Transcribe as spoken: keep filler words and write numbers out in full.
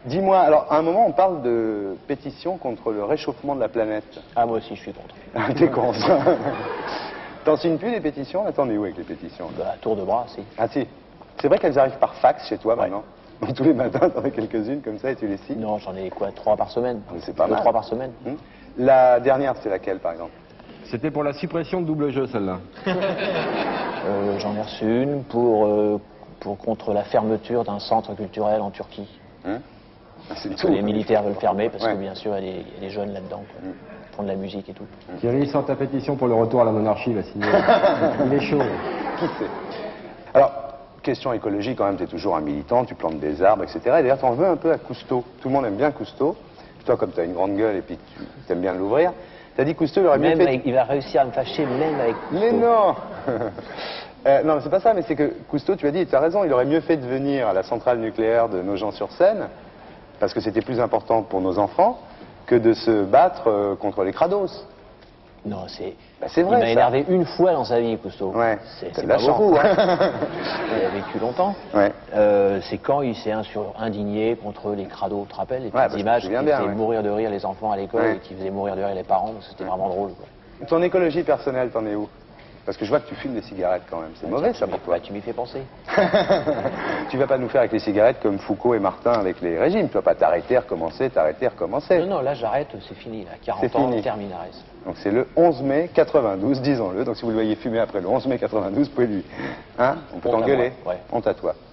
Dis-moi, alors à un moment on parle de pétition contre le réchauffement de la planète. Ah, moi aussi je suis contre. Ah, t'es con ça. T'en signes plus les pétitions? Là, t'en es où avec les pétitions? Bah, tour de bras, si. Ah si. C'est vrai qu'elles arrivent par fax chez toi Ouais. maintenant? Donc, tous les matins t'en as quelques-unes comme ça et tu les signes? Non, j'en ai quoi, trois par semaine? Mais c'est pas Deux, mal. trois par semaine. Hum. La dernière, c'est laquelle par exemple? C'était pour la suppression de double jeu, celle-là. Euh, j'en ai reçu une pour, euh, pour contre la fermeture d'un centre culturel en Turquie. Hum. Ah, c'est Parce tout. que les militaires veulent fermer parce Ouais. que bien sûr il y a des, il y a des jeunes là-dedans qui Hum. font de la musique et tout. Thierry, sans ta pétition pour le retour à la monarchie, va signer. Il est chaud. Qui sait? Alors, question écologique, quand même, tu es toujours un militant, tu plantes des arbres, et cetera. Et d'ailleurs, t'en veux un peu à Cousteau. Tout le monde aime bien Cousteau. Toi, comme tu as une grande gueule et puis tu aimes bien l'ouvrir, tu as dit Cousteau, il aurait mieux Même fait... avec- il va réussir à me fâcher même avec Cousteau. Mais non euh, Non, mais c'est pas ça, mais c'est que Cousteau, tu as dit, tu as raison, il aurait mieux fait de venir à la centrale nucléaire de Nogent-sur-Seine, parce que c'était plus important pour nos enfants, que de se battre euh, contre les crados. Non, c'est... Bah, c'est vrai, Il m'a ça. énervé une fois dans sa vie, Cousteau. Ouais, C'est t'as c'est de la pas chance. beaucoup, hein. Il a vécu longtemps. Ouais. Euh, c'est quand il s'est insur- indigné contre les crados, tu te rappelles? Les Ouais, petites bah, je me images qui souviens faisaient bien, ouais. mourir de rire les enfants à l'école Ouais. et qui faisaient mourir de rire les parents, donc c'était vraiment drôle, quoi. Ton écologie personnelle, t'en es où? Parce que je vois que tu fumes des cigarettes quand même. C'est mauvais Tu ça m'y- pour toi. bah, tu m'y fais penser. Tu vas pas nous faire avec les cigarettes comme Foucault et Martin avec les régimes. Tu vas pas t'arrêter, recommencer, t'arrêter, recommencer. Non, non, là j'arrête, c'est fini, là. C'est quarante ans, fini. terminares. Donc c'est le onze mai quatre-vingt-douze, disons-le. Donc si vous le voyez fumer après le onze mai quatre-vingt-douze, vous pouvez lui... Hein? On peut Honte à t'engueuler. moi, ouais. Honte à toi.